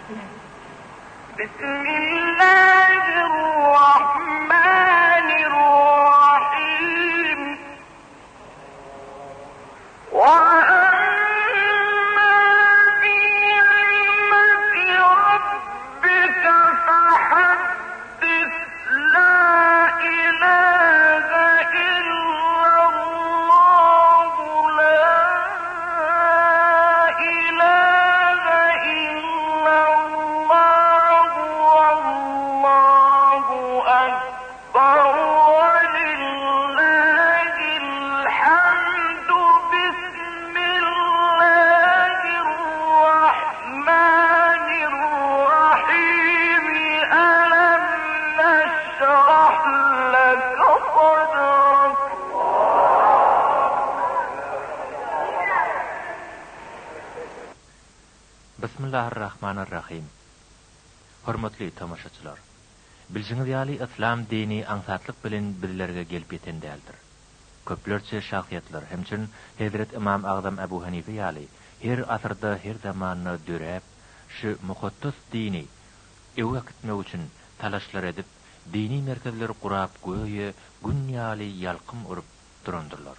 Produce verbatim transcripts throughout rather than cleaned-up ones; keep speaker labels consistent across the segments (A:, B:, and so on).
A: بسم الله الرحمن الرحيم. وأما بنعمة ربك فحدث. لا إله إلا الله. لا إله إلا الله. والله أكبر ولله الحمد. بسم الله الرحمن الرحيم. ألم نشرح لك صدرك.
B: Bismillahirrahmanirrahim. Hormatly tamaşaçylar. Biljiňiz ýaly islam dini aňsatlyk bilen bizlerge gelip ýeten däldir. Köplerçe şahsiýetler hemçin Hazrat Imam Agzam Abu Hanife ýaly her asyrda her zamanyny döräp şu mukaddas dini ewa gitmek üçin talaşlar edip dini merkezleri kurap goýy gün ýaly ýalkym urup durandyrlar.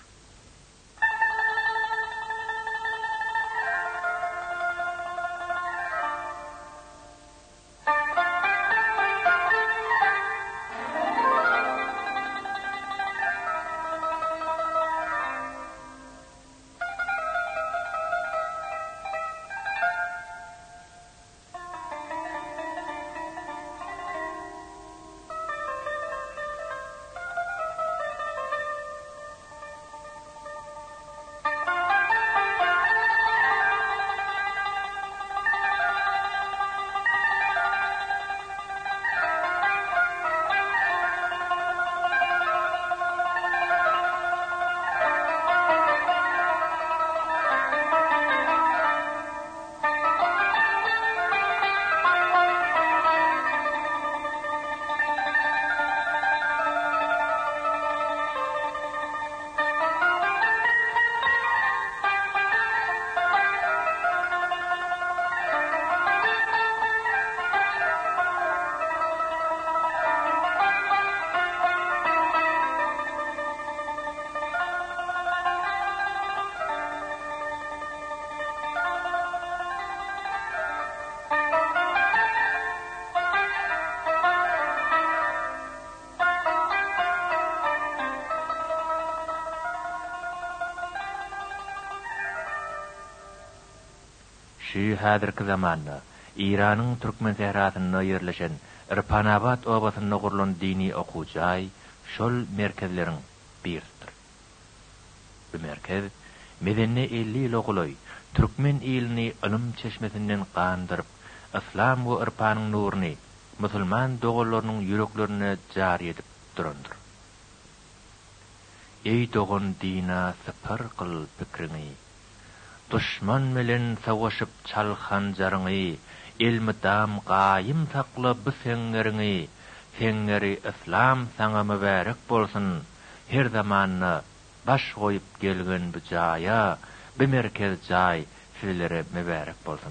B: Şu häzirki zamanda İranyň Türkmen sehrasynda ýerleşen Irpanabad obasynda gurulan dini okuwjy şol merkezleriň biridir. Bu merkez medeni elli ýyl oguly Türkmen elini ilm çeşmesinden gandyryp islam we irpanyň nuruny musulman dogallarynyň ýüreklerine jary edip durandyr. Ey dogan dina separ kıl pikrini, düşman bilen savaşyp çalhan jaryňy, elmidam gaýym sakla bu seňeriňi, seňeri islam saňa mübarek bolsun. Her zamanny baş goýup gelgen bu jaýa, bu merkez jaý sizlere mübarek bolsun.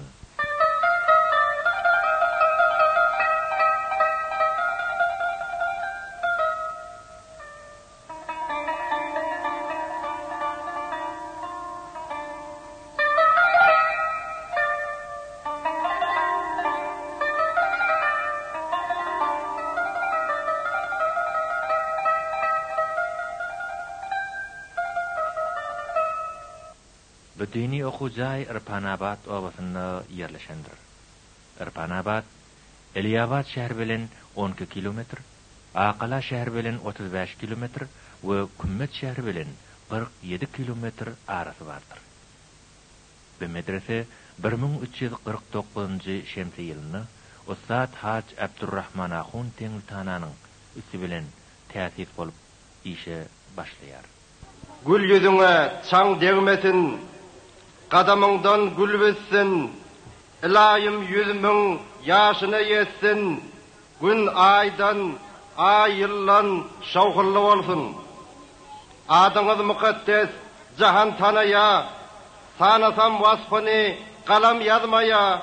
B: Bu dini okuwjy Irpanabad obasynda ýerleşendir. Irpanabad Elyabad şäheri bilen on iki kilometr, Aqala şäheri bilen otuz beş kilometr we Kümmet şäheri bilen kırk yedi kilometr arasy bardyr. Bu medrese bir ming üç ýüz kırk dokuzynjy şemsi ýylyny Ustad Haj Abdurrahman Ahun Teňiltananyň üstü bilen täsis bolup işe başlaýar.
C: Gül yüzüňe çaň degmesin, gadamyňdan gül bessin, ilayim yüzümiň ýaşyna ýetsin, gün aýdan, ay ýyllan şawhurly bolsun. Adyňyz mukaddes, jahan tanaya, sanasam wasfyny galam ýazmaya,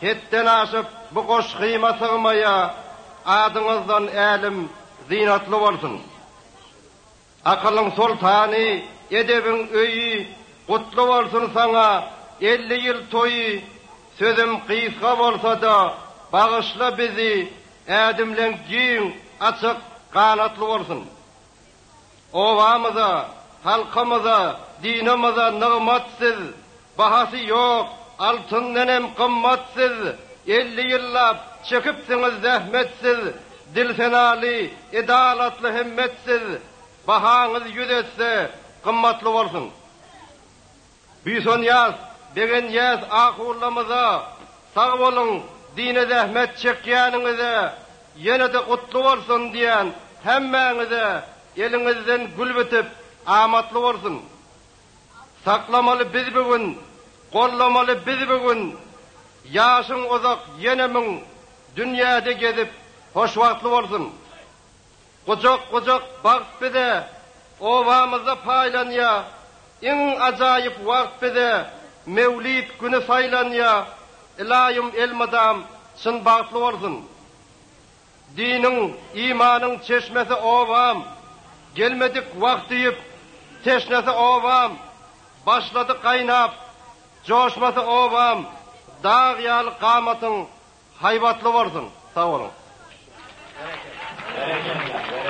C: hetten aşıp bu koş kıyma sığmaya adınızdan elim zinatlı olsun. Akılın sultani, edebin öyü, kutlu olsun sana, elli yıl toyu, sözüm kıyıska olsa da, bağışla bizi, edimlen giyin, açık, kanatlı olsun. Ovamıza, halkımıza, dinimize nığmatsız, bahası yok, altın nenem kımmatsız, elli yıllap çekipsiniz zahmetsiz, dil fenali, edalatlı himmetsiz, bahanız yüzetse kımmatlı olsun. Büyüson yaz, begen yaz ahurlamıza, sağ olun, dine zahmet çekyanınıza, yine de kutlu olsun diyen hemmenize elinizden gül bitip amatlı olsun. Saklamalı biz bugün, kollamalı biz bugün, yaşın uzak yenemin dünyada gezip hoşvatlı olsun. Kucak kucak bak bize, ovamıza paylanya, en acayip vakt bize, mevlid günü saylanya, ilayım elmadam çın bağıtlı olsun. Dinin, imanın çeşmesi ovam, gelmedik vakt deyip, teşnesi ovam, başladı kaynap, coşması ovam, dağ yalı kamatın haybatlı olsun. Sağ olun.